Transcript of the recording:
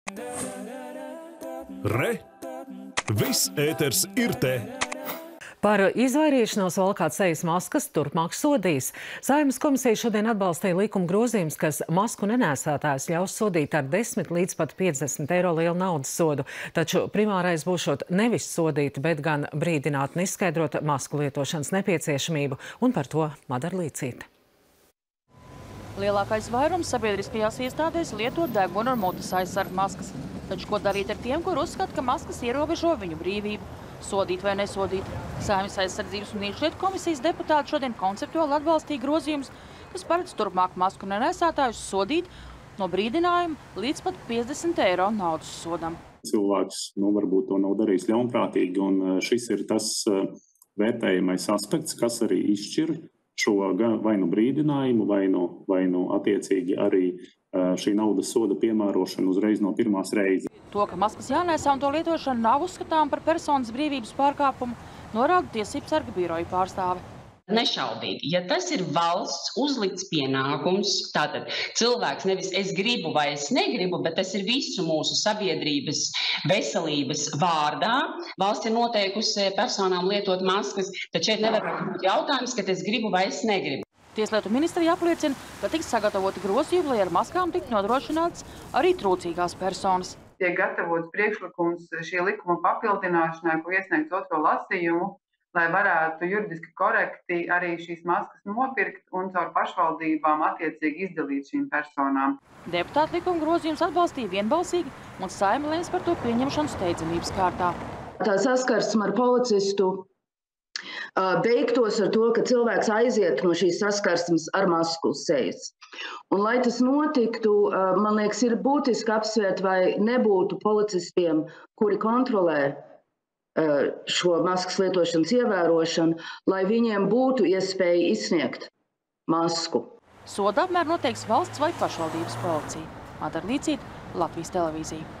Re! Viss ēters ir te! Par izvairīšanos valkāt sejas maskas turpmāk sodīs. Saeimas komisija šodien atbalstīja likuma grozījumus, kas masku nenēsātājus ļaus sodīt ar 10 līdz pat 50 eiro lielu naudas sodu. Taču primārais būšot nevis sodīt, bet gan brīdināt un izskaidrot masku lietošanas nepieciešamību, un par to Madara Līcīte. Lielākais vairums sabiedriskajās iestādēs lieto deguna un mutes aizsargu maskas. Taču ko darīt ar tiem, kur uzskata, ka maskas ierobežo viņu brīvību? Sodīt vai nesodīt? Saeimas aizsardzības un iekšlietu komisijas deputāti šodien konceptuāli atbalstīja grozījumus, kas paredz turpmāk masku nenēsātājus sodīt no brīdinājuma līdz pat 50 eiro naudas sodam. Cilvēks varbūt to nav darījis ļaunprātīgi, un šis ir tas vērtējamais aspekts, kas arī izšķir šo vai nu brīdinājumu, vai nu attiecīgi arī šī naudas soda piemērošanu uzreiz no pirmās reizes. To, ka maskas jānēsā un to lietošana nav uzskatām par personas brīvības pārkāpumu, norāda Tiesību sarga biroja pārstāve. Nešaubīgi, ja tas ir valsts uzlikts pienākums, tātad cilvēks nevis es gribu vai es negribu, bet tas ir visu mūsu sabiedrības veselības vārdā. Valsts ir noteikusi personām lietot maskas, tad šeit nevar būt jautājums, ka es gribu vai es negribu. Tieslietu ministrija apliecina, ka tiks sagatavoti grozījumi, lai ar maskām tiktu nodrošināts arī trūcīgās personas. Tiek gatavots priekšlikums šī likuma papildināšanai, ko iesniegts otro lasījumu, lai varētu juridiski korekti arī šīs maskas nopirkt un caur pašvaldībām attiecīgi izdalīt šīm personām. Deputāti likuma grozījums atbalstīja vienbalsīgi, un Saeima lēms par to pieņemšanu steidzamības kārtā. Tā saskarsme ar policistu beigtos ar to, ka cilvēks aiziet no šīs saskarsmes ar masku uz sejas. Un, lai tas notiktu, man liekas, ir būtiski apsvērt, vai nebūtu policistiem, kuri kontrolē šo maskas lietošanas ievērošanu, lai viņiem būtu iespēja izsniegt masku. Soda apmēru noteiks valsts vai pašvaldības policija. Madara Līcīte, Latvijas televīzija.